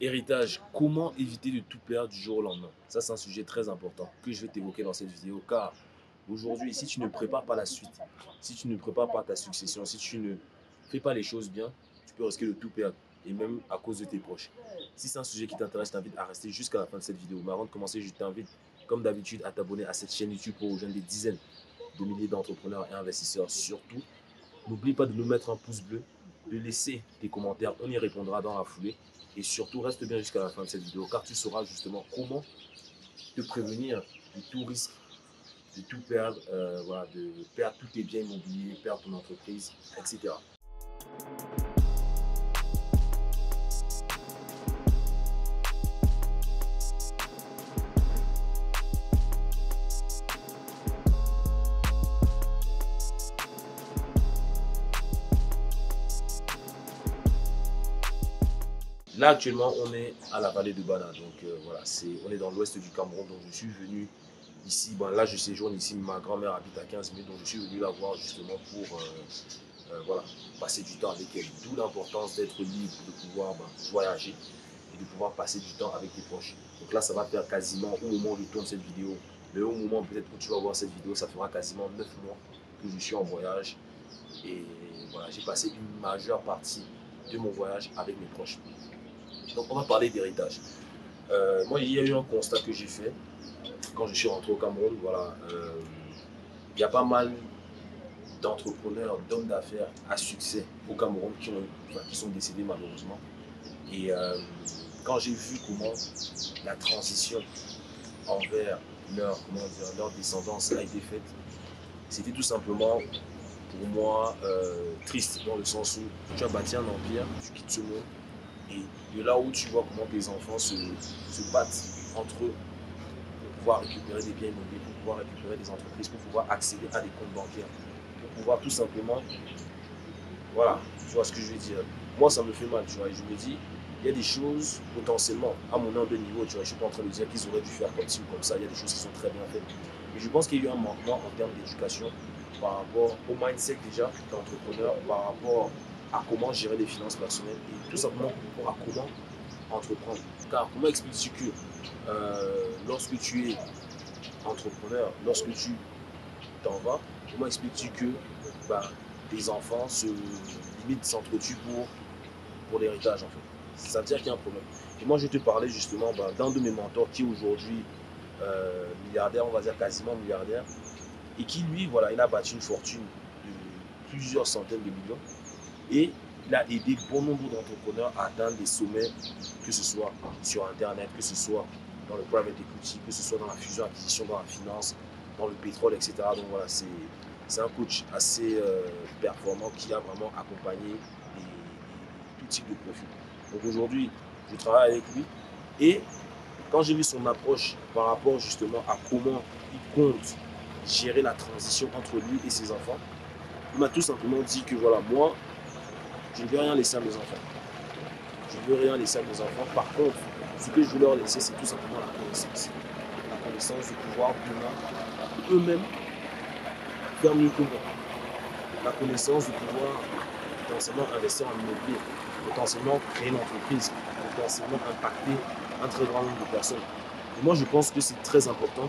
Héritage, comment éviter de tout perdre du jour au lendemain? Ça, c'est un sujet très important que je vais t'évoquer dans cette vidéo car aujourd'hui, si tu ne prépares pas la suite, si tu ne prépares pas ta succession, si tu ne fais pas les choses bien, tu peux risquer de tout perdre et même à cause de tes proches. Si c'est un sujet qui t'intéresse, je t'invite à rester jusqu'à la fin de cette vidéo. Mais avant de commencer, je t'invite, comme d'habitude, à t'abonner à cette chaîne YouTube pour rejoindre des dizaines de milliers d'entrepreneurs et investisseurs. Surtout, n'oublie pas de nous mettre un pouce bleu, de laisser tes commentaires, on y répondra dans la foulée. Et surtout, reste bien jusqu'à la fin de cette vidéo car tu sauras justement comment te prévenir de tout risque, de tout perdre, voilà, de perdre tous tes biens immobiliers, perdre ton entreprise, etc. Là, actuellement, on est à la vallée de Bana. Donc, voilà, on est dans l'ouest du Cameroun. Donc, je suis venu ici. Bon, là, je séjourne ici. Ma grand-mère habite à 15 minutes. Donc, je suis venu la voir justement pour voilà, passer du temps avec elle. D'où l'importance d'être libre, de pouvoir voyager et de pouvoir passer du temps avec tes proches. Donc là, ça va faire quasiment, au moment où je tourne cette vidéo, mais au moment peut-être où tu vas voir cette vidéo, ça fera quasiment 9 mois que je suis en voyage. Et voilà, j'ai passé une majeure partie de mon voyage avec mes proches. Donc on va parler d'héritage. Moi, il y a eu un constat que j'ai fait quand je suis rentré au Cameroun. Voilà, il y a pas mal d'entrepreneurs, d'hommes d'affaires à succès au Cameroun qui sont décédés malheureusement. Et quand j'ai vu comment la transition envers leur descendance a été faite, c'était tout simplement pour moi triste dans le sens où tu as bâti un empire, tu quittes ce monde et de là où tu vois comment tes enfants se battent entre eux pour pouvoir récupérer des biens immobiliers, pour pouvoir récupérer des entreprises, pour pouvoir accéder à des comptes bancaires, pour pouvoir tout simplement, voilà, tu vois ce que je veux dire. Moi, ça me fait mal, tu vois, et je me dis, il y a des choses, potentiellement, à mon humble niveau, tu vois, je ne suis pas en train de dire qu'ils auraient dû faire comme ci ou comme ça, il y a des choses qui sont très bien faites. Mais je pense qu'il y a eu un manquement en termes d'éducation par rapport au mindset déjà d'entrepreneur, par rapport à comment gérer les finances personnelles et tout simplement par rapport à comment entreprendre. Car comment expliques-tu que lorsque tu es entrepreneur, lorsque tu t'en vas, comment expliques-tu que bah, tes enfants limite s'entretuent pour l'héritage en fait. Ça veut dire qu'il y a un problème. Et moi je te parlais justement d'un de mes mentors qui est aujourd'hui milliardaire, on va dire quasiment milliardaire, et qui lui, voilà, il a bâti une fortune de plusieurs centaines de millions et il a aidé bon nombre d'entrepreneurs à atteindre des sommets, que ce soit sur Internet, que ce soit dans le private equity, que ce soit dans la fusion-acquisition, dans la finance, dans le pétrole, etc. Donc voilà, c'est un coach assez performant qui a vraiment accompagné tout type de profil. Donc aujourd'hui, je travaille avec lui et quand j'ai vu son approche par rapport justement à comment il compte gérer la transition entre lui et ses enfants, il m'a tout simplement dit que voilà, moi, je ne vais rien laisser à mes enfants. Je ne veux rien laisser à mes enfants. Par contre, ce que je veux leur laisser, c'est tout simplement la connaissance. La connaissance de pouvoir demain eux-mêmes faire mieux que moi. La connaissance de pouvoir potentiellement investir en immobilier, potentiellement créer une entreprise, potentiellement impacter un très grand nombre de personnes. Et moi, je pense que c'est très important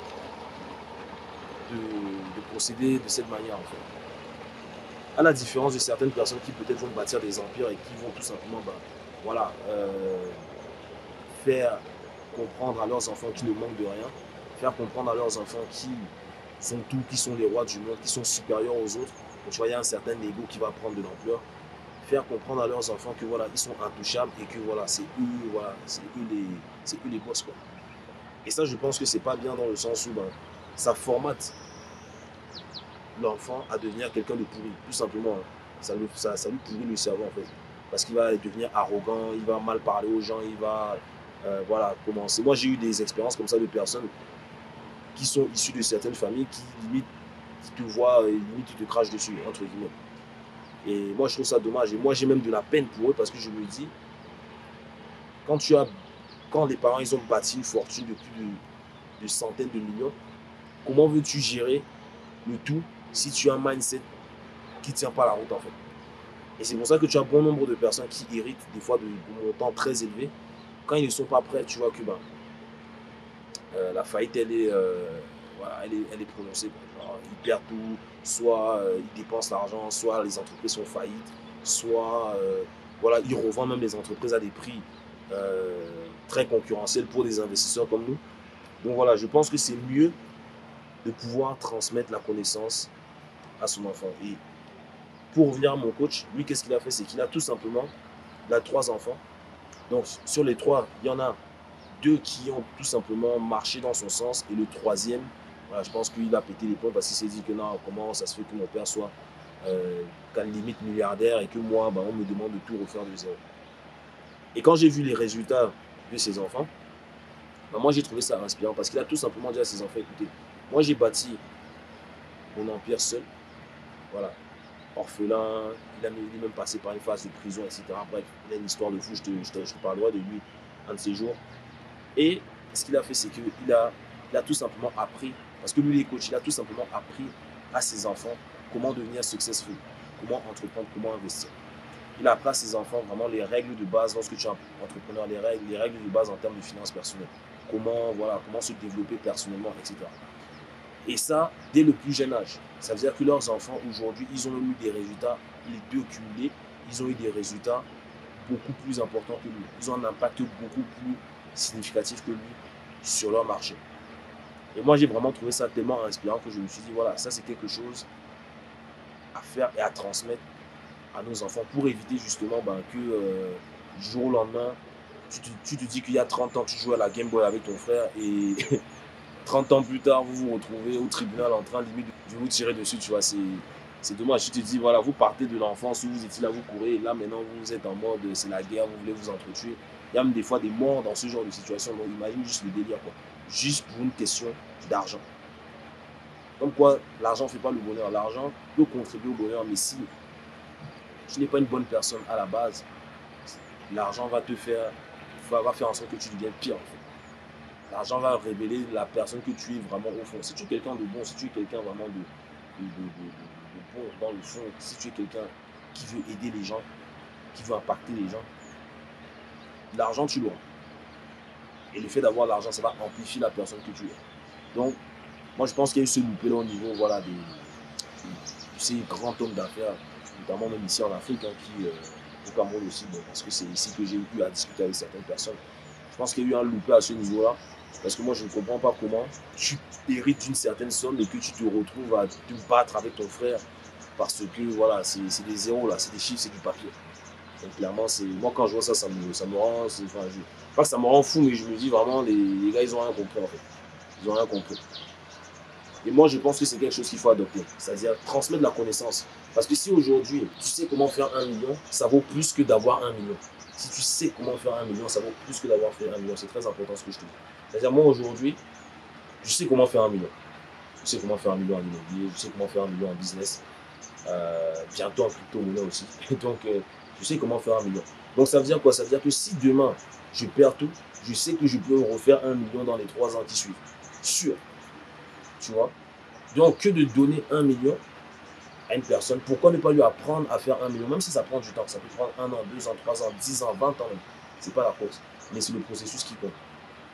de procéder de cette manière en fait. À la différence de certaines personnes qui peut-être vont bâtir des empires et qui vont tout simplement voilà, faire comprendre à leurs enfants qu'ils ne manquent de rien, faire comprendre à leurs enfants qu'ils sont tout, qui sont les rois du monde, qui sont supérieurs aux autres. Donc, tu vois, il y a un certain ego qui va prendre de l'ampleur. Faire comprendre à leurs enfants que voilà, ils sont intouchables et que voilà, c'est eux les boss quoi. Et ça, je pense que c'est pas bien dans le sens où ça formate l'enfant à devenir quelqu'un de pourri, tout simplement. Hein. Ça lui pourrit le cerveau en fait. Parce qu'il va devenir arrogant, il va mal parler aux gens, il va voilà, commencer. Moi, j'ai eu des expériences comme ça de personnes qui sont issues de certaines familles qui limite qui te voient, limite qui te crachent dessus, entre guillemets. Et moi, je trouve ça dommage. Et moi, j'ai même de la peine pour eux parce que je me dis, quand quand les parents ils ont bâti une fortune de plus de centaines de millions, comment veux-tu gérer le tout si tu as un mindset qui ne tient pas la route en fait. Et c'est pour ça que tu as bon nombre de personnes qui héritent des fois de montants très élevés quand ils ne sont pas prêts, tu vois que la faillite, voilà, elle est prononcée. Alors, ils perdent tout, soit ils dépensent l'argent, soit les entreprises sont faillites, soit voilà, ils revendent même les entreprises à des prix très concurrentiels pour des investisseurs comme nous. Donc voilà, je pense que c'est mieux de pouvoir transmettre la connaissance à son enfant. Et pour revenir à mon coach, lui, qu'est-ce qu'il a fait? C'est qu'il a tout simplement, il a 3 enfants. Donc sur les 3, il y en a 2 qui ont tout simplement marché dans son sens. Et le troisième, voilà, je pense qu'il a pété les plombs parce qu'il s'est dit que non, comment ça se fait que mon père soit qu'à la limite milliardaire et que moi, on me demande de tout refaire de zéro. Et quand j'ai vu les résultats de ses enfants, moi j'ai trouvé ça inspirant parce qu'il a tout simplement dit à ses enfants, écoutez, moi j'ai bâti mon empire seul, voilà, orphelin, il est même passé par une phase de prison, etc. Bref, il a une histoire de fou, je te parlerai de lui un de ces jours. Et ce qu'il a fait, c'est qu'il a tout simplement appris, parce que lui, il est coach, il a tout simplement appris à ses enfants comment devenir successful, comment entreprendre, comment investir. Il a appris à ses enfants vraiment les règles de base lorsque tu es entrepreneur, les règles de base en termes de finances personnelles, comment se développer personnellement, etc. Et ça, dès le plus jeune âge. Ça veut dire que leurs enfants, aujourd'hui, ils ont eu des résultats, les deux cumulés, ils ont eu des résultats beaucoup plus importants que lui. Ils ont un impact beaucoup plus significatif que lui sur leur marché. Et moi, j'ai vraiment trouvé ça tellement inspirant que je me suis dit, voilà, ça c'est quelque chose à faire et à transmettre à nos enfants pour éviter justement que du jour au lendemain, tu te dis qu'il y a 30 ans, tu jouais à la Game Boy avec ton frère et 30 ans plus tard, vous vous retrouvez au tribunal en train limite de vous tirer dessus, tu vois, c'est dommage. Tu te dis, voilà, vous partez de l'enfance où vous étiez là, vous courez, et là maintenant vous êtes en mode, c'est la guerre, vous voulez vous entretuer. Il y a même des fois des morts dans ce genre de situation, donc imagine juste le délire, quoi. Juste pour une question d'argent. Comme quoi, l'argent ne fait pas le bonheur. L'argent peut contribuer au bonheur, mais si tu n'es pas une bonne personne à la base, l'argent va faire en sorte que tu deviennes pire, en fait. L'argent va révéler la personne que tu es vraiment au fond. Si tu es quelqu'un de bon, si tu es quelqu'un vraiment de bon dans le fond, si tu es quelqu'un qui veut aider les gens, qui veut impacter les gens, l'argent tu l'auras. Et le fait d'avoir l'argent, ça va amplifier la personne que tu es. Donc, moi je pense qu'il y a eu ce loupé-là au niveau de ces grands hommes d'affaires, notamment même ici en Afrique, qui, au Cameroun aussi, parce que c'est ici que j'ai eu à discuter avec certaines personnes. Je pense qu'il y a eu un loupé à ce niveau-là. Parce que moi, je ne comprends pas comment tu hérites d'une certaine somme et que tu te retrouves à te battre avec ton frère. Parce que voilà, c'est des zéros, là, c'est des chiffres, c'est du papier. Donc clairement, moi quand je vois ça, ça me rend. Pas que ça me rend fou, mais je me dis vraiment, les gars, ils n'ont rien compris en fait. Ils n'ont rien compris. Et moi, je pense que c'est quelque chose qu'il faut adopter. C'est-à-dire transmettre la connaissance. Parce que si aujourd'hui, tu sais comment faire 1 million, ça vaut plus que d'avoir 1 million. Si tu sais comment faire 1 million, ça vaut plus que d'avoir fait 1 million. C'est très important ce que je te dis. C'est-à-dire, moi, aujourd'hui, je sais comment faire 1 million. Je sais comment faire 1 million en immobilier, je sais comment faire 1 million en business. Bientôt en crypto-monnaie aussi. Donc, je sais comment faire 1 million. Donc, ça veut dire quoi? Ça veut dire que si demain, je perds tout, je sais que je peux refaire 1 million dans les 3 ans qui suivent. Sûr. Tu vois? Donc, que de donner 1 million à une personne, pourquoi ne pas lui apprendre à faire 1 million? Même si ça prend du temps, ça peut prendre 1 an, 2 ans, 3 ans, 10 ans, 20 ans même. C'est pas la cause, mais c'est le processus qui compte.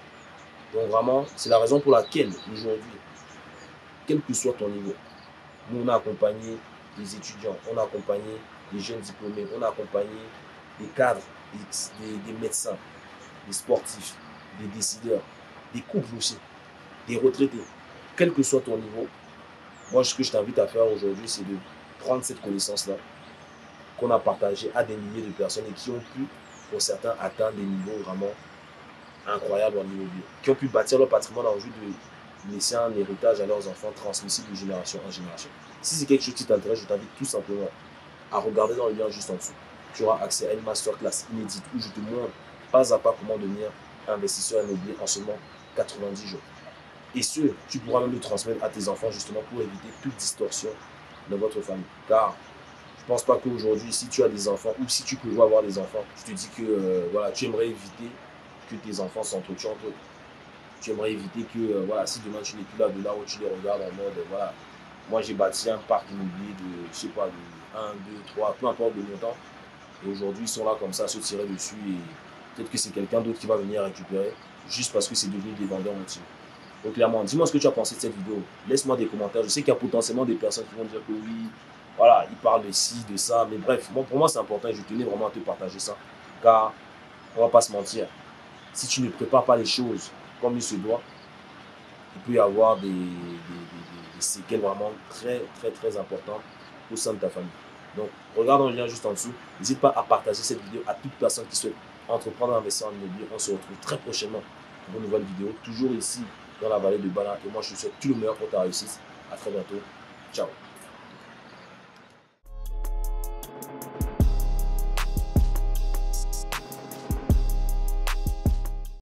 Donc vraiment, c'est la raison pour laquelle aujourd'hui, quel que soit ton niveau, nous on a accompagné des étudiants, on a accompagné des jeunes diplômés, on a accompagné des cadres, des médecins, des sportifs, des décideurs, des couples aussi, des retraités. Quel que soit ton niveau, moi ce que je t'invite à faire aujourd'hui, c'est de prendre cette connaissance-là qu'on a partagée à des milliers de personnes et qui ont pu, pour certains, atteindre des niveaux vraiment incroyables en immobilier, qui ont pu bâtir leur patrimoine en vue de laisser un héritage à leurs enfants transmissible de génération en génération. Si c'est quelque chose qui t'intéresse, je t'invite tout simplement à regarder dans le lien juste en dessous. Tu auras accès à une masterclass inédite où je te montre pas à pas comment devenir investisseur immobilier en seulement 90 jours. Et ce, tu pourras même le transmettre à tes enfants justement pour éviter toute distorsion dans votre famille. Car je ne pense pas qu'aujourd'hui, si tu as des enfants ou si tu peux avoir des enfants, je te dis que voilà, tu aimerais éviter que tes enfants s'entretuent entre eux. Tu aimerais éviter que voilà, si demain tu n'es plus là, de là où tu les regardes en mode voilà, moi j'ai bâti un parc immobilier de, je sais pas, de 1, 2, 3, peu importe le montant. Et aujourd'hui, ils sont là comme ça, se tirer dessus et Peut-être que c'est quelqu'un d'autre qui va venir récupérer juste parce que c'est devenu des vendeurs routiers. Donc clairement, dis-moi ce que tu as pensé de cette vidéo. Laisse-moi des commentaires. Je sais qu'il y a potentiellement des personnes qui vont dire que oui, voilà, il parle de ci, de ça. Mais bref, bon, pour moi c'est important et je tenais vraiment à te partager ça. Car, on va pas se mentir, si tu ne prépares pas les choses comme il se doit, il peut y avoir des séquelles vraiment très importantes au sein de ta famille. Donc, regarde en lien juste en dessous. N'hésite pas à partager cette vidéo à toute personne qui souhaite entreprendre à investir en immobilier. On se retrouve très prochainement pour une nouvelle vidéo, toujours ici dans la vallée de Bana. Et moi, je te souhaite tout le meilleur pour ta réussite. À très bientôt. Ciao.